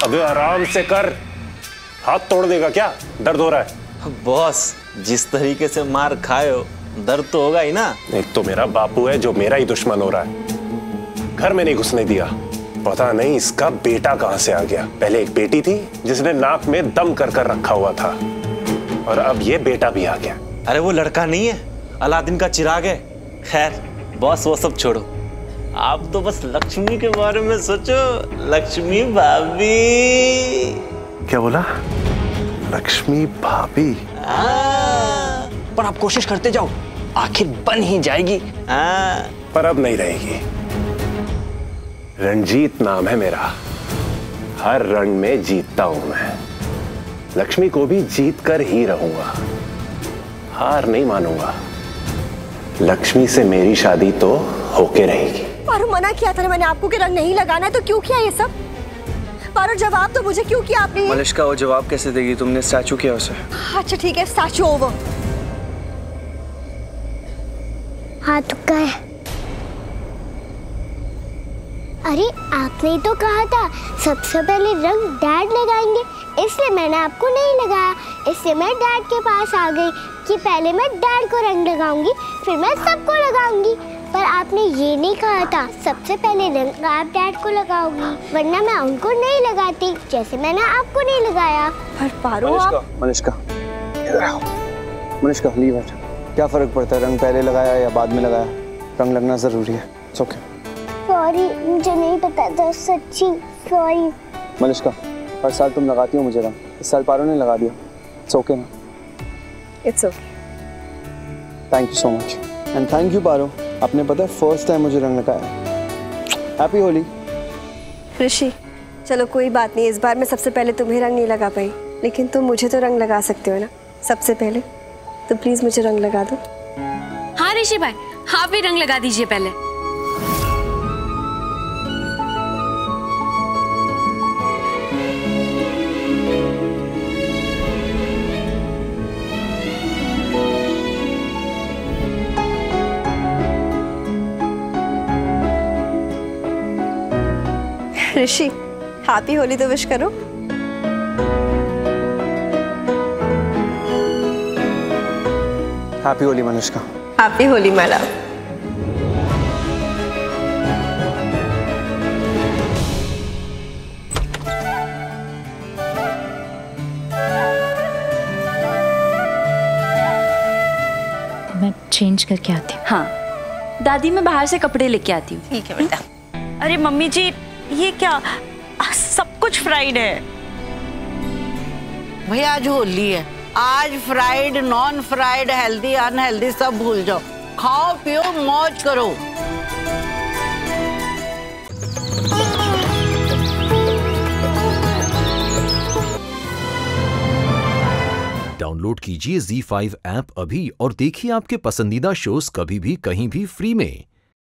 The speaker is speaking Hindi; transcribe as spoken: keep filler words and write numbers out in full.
अबे आराम से कर, हाथ तोड़ देगा क्या? दर्द हो रहा है? बॉस, जिस तरीके से मार खाए हो दर्द तो होगा ही ना। एक तो मेरा बापू है जो मेरा ही दुश्मन हो रहा है, घर में नहीं घुसने दिया। पता नहीं इसका बेटा कहां से आ गया। पहले एक बेटी थी जिसने नाक में दम कर कर रखा हुआ था, और अब ये बेटा भी आ गया। अरे वो लड़का नहीं है, अलादीन का चिराग है। खैर बॉस, वो सब छोड़ो, आप तो बस लक्ष्मी के बारे में सोचो। लक्ष्मी भाभी। क्या बोला? लक्ष्मी भाभी? पर आप कोशिश करते जाओ, आखिर बन ही जाएगी। आ, पर अब नहीं रहेगी। रणजीत नाम है मेरा, हर रण में जीतता हूं मैं। लक्ष्मी को भी जीत कर ही रहूंगा, हार नहीं मानूंगा। लक्ष्मी से मेरी शादी तो होके रहेगी। पारो, मना किया था ना मैंने आपको कि रंग नहीं लगाना है, तो क्यों किया ये सब? पारो जवाब तो मुझे क्यों किया आपने? मलिष्का, वो जवाब कैसे देगी? तुमने स्टैचू किया उसे। अच्छा ठीक है, स्टैचू ओवर। हाँ तुक्का है। अरे आपने ही तो कहा था सबसे पहले रंग डैड लगाएंगे, इसलिए मैंने आपको नहीं लगाया। इसलिए मैं डैड के पास आ गई कि पहले मैं डैड को रंग लगाऊंगी, फिर मैं सबको लगाऊंगी। पर आपने ये नहीं कहा था सबसे पहले रंग आप डैड को लगाओगी, वरना मैं उनको नहीं लगाती, जैसे मैंने आपको नहीं लगाया। पर पारो मलिष्का, आप... मलिष्का इधर आओ। Malishka leave it. क्या फर्क पड़ता है रंग पहले लगाया या बाद में लगाया? रंग लगना जरूरी है। It's okay. सॉरी, मुझे नहीं पता था, सच्ची सॉरी। मलिष्का, हर साल तुम लगाती हो मुझे रंग, इस साल पारो ने लगा दिया। इट्स ओके ना? It's okay. Thank you so much. And thank you Paro, आपने पता है फर्स्ट टाइम मुझे रंग लगाया। हैप्पी होली। ऋषि, चलो कोई बात नहीं, इस बार मैं सबसे पहले तुम्हें रंग नहीं लगा पाई, लेकिन तुम मुझे तो रंग लगा सकते हो ना सबसे पहले, तो प्लीज मुझे रंग लगा दो। हाँ ऋषि भाई, आप भी रंग लगा दीजिए पहले। ऋषि, हैप्पी होली तो विश करो। Happy Holi Manushka. Happy Holi my love. मैं चेंज करके आती हूँ। हाँ दादी, मैं बाहर से कपड़े लेके आती हूँ। ठीक है बेटा। अरे मम्मी जी, ये क्या सब कुछ फ्राइड है? भैया आज होली है, आज fried non fried healthy unhealthy सब भूल जाओ, खाओ पियो मौज करो। डाउनलोड कीजिए ज़ी फाइव ऐप अभी और देखिए आपके पसंदीदा शोज कभी भी कहीं भी फ्री में।